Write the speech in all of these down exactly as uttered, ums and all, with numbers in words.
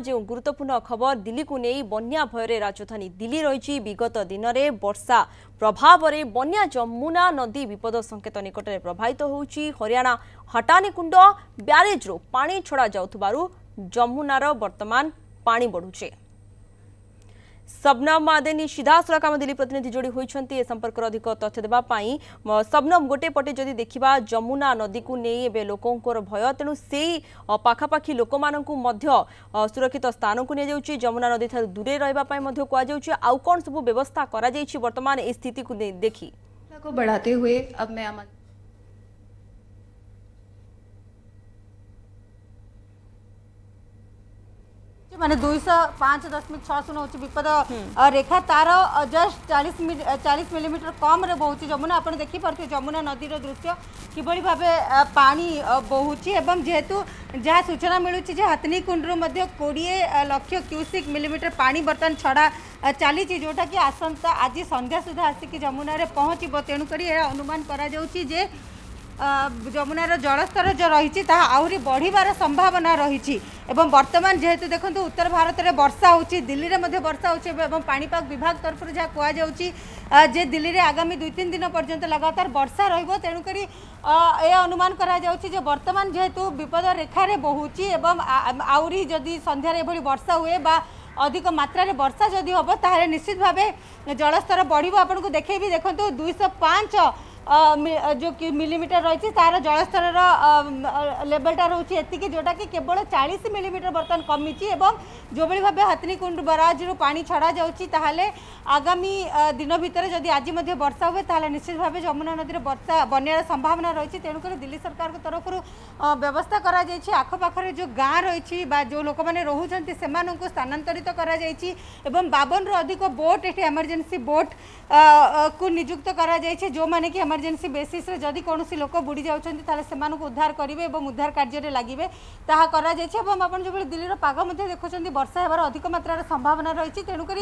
जो गुरुत्वपूर्ण खबर दिल्ली को नहीं बन्या भयर राजधानी दिल्ली रही विगत दिन में वर्षा प्रभाव में बन्या जमुना नदी विपद संकेत निकट में प्रभावित होउची। हरियाणा हटानीकुंड ब्यारेज रो पानी छड़ा जाउथबारु जमुनार वर्तमान पानी बढ़ुचे। सबनम आदेनी सीधासलख आम दिल्ली प्रतिनिधि जोड़ी होती ए संपर्क अधिक तथ्य देवाई। सबनम गोटे पटे जदि देखा जमुना नदी को नहीं एवं लोकंर भय तेणु से पाखापाखी लोक सुरक्षित स्थान को नहीं जमुना नदी दूरे रही कहुच्छे। आउ कौन सब व्यवस्था करा वर्तमान ए स्थिति को देखी को बढ़ाते हुए अब मैं माने दुईश पांच दशमिक छह शून्य हूँ विपद रेखा तार जस्ट चालीस चालीस मिलीमीटर कम रे बहुची जमुना। आप देखिपे जमुना नदीर दृश्य किभली भाव पानी बहुची एवं जेहेतु जहाँ सूचना मिलूँ हथनीकुंड कोड़े लक्ष क्यूसिक मिलीमीटर पानी बर्तमान छड़ा चली जोटा कि आसंता आज संध्या सुधा आसिक जमुना रे पहुँचब। तेणुक अनुमान करा जाउची जे जमुनार जलस्तर जो रही आहरी बढ़िबार संभावना रही। एवं वर्तमान जेहेतु देखो उत्तर भारत में वर्षा होची दिल्ली में वर्षा होची एवं पाणीपाग विभाग तरफ जहाँ कहुच्छी जे दिल्ली में आगामी दुई तीन दिन पर्यंत लगातार वर्षा रहिबो। तेणुक यह अनुमान करा जाउची जे वर्तमान जेहेतु विपद रेखारे बहुची एवं आहरी जदि संध्यार एभली वर्षा हुए बा अधिक मात्रा रे वर्षा जदि हम ताहले निश्चित भावे जलस्तर बढ़िबो। आपनको देखैबी देखंतु दुई सौ पाँच जो मिलीमीटर रही तार जलस्तर लेवलटा रोचे एतिकी जोटा कि केवल चालीस मिलीमीटर बर्तमान कमी जो भाव हथनीकुंड बराज रू पानी छड़ा जाउची ताहले आगामी दिन भितर जदि आज मध्य वर्षा हुए ताहले निश्चित भाव जमुना नदी वर्षा बन्यार संभावना रही। तेणुक दिल्ली सरकार तरफ व्यवस्था करा जायछि आखपाखरे जो गाँ रही जो लोक मैंने रोचते से स्थानांतरित करा जायछि एवं बावन रु अधिक बोट ये एमरजेंसी बोट को नियुक्त करा जायछि जो माने कि इमरजेंसी बेसिस रे जदि कौन लोक बुड़ी जाउछन्ति ताले सेमानकु उद्धार करिवे एवं उद्धार कार्य लगिवे ताहा करा जायछि। एवं आपण जो दिल्लीर पाग मध्ये देखुछन्ति वर्षा हेबार अधिक मात्रा संभावना रही। तेणुक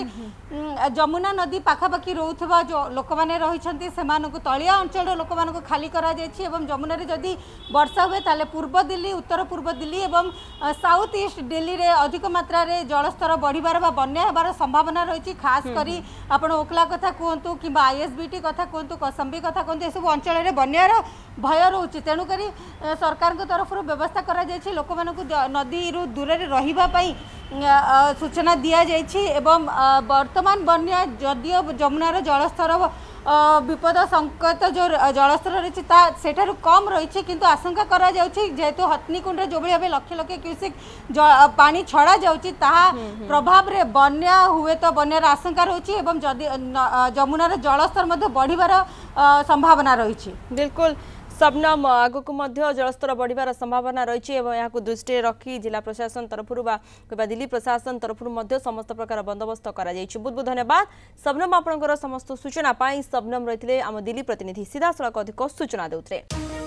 जमुना नदी पाखापाखी रोथबा जो लोक माने रहिछन्ति सेमानकु तलिया अंचल लोक मानकु खाली करा जायछि एवं जमुना रे जदि वर्षा हुए ताले पूर्व दिल्ली उत्तर पूर्व दिल्ली एवं साउथ ईस्ट दिल्ली रे अधिक मात्रा रे जलस्तर बढ़िबार बा बन्या हेबार संभावना रही। खास करी आपण ओखला कथा कहतु कि आईएसबीटी कथा कहतु कौसम्बी कथा कहतु सब अंचल में बन्यार भय रोचे। तेणुक सरकार तरफ व्यवस्था करा जायछि लोक मानकु नदी रु दूर रही सूचना दि जायछि एवं वर्तमान बन्या जदियो जमुनार जलस्तर विपद संकेत जो जलस्तर रही सेठारु कम रही किंतु आशंका करा जाउछि जेहेतु हथनीकुंड जो भाव लक्ष लक्ष क्यूसिक पानी छड़ा जाउछि ताहा प्रभाव रे बन्या हुए तो बन्यार आशंका रही एवं जमुनार जलस्तर मध्य बढ़िबार संभावना रही। बिल्कुल सबनम आगक जलस्तर बढ़िबार संभावना रही है दृष्टि रखी जिला प्रशासन तरफ दिल्ली प्रशासन तरफ समस्त प्रकार बंदोबस्त करा बहुत बहुत धन्यवाद सबनम आपंकर समस्त सूचना पाई। सबनम रही आम दिल्ली प्रतिनिधि सीधासलख अधिक सूचना देउथले।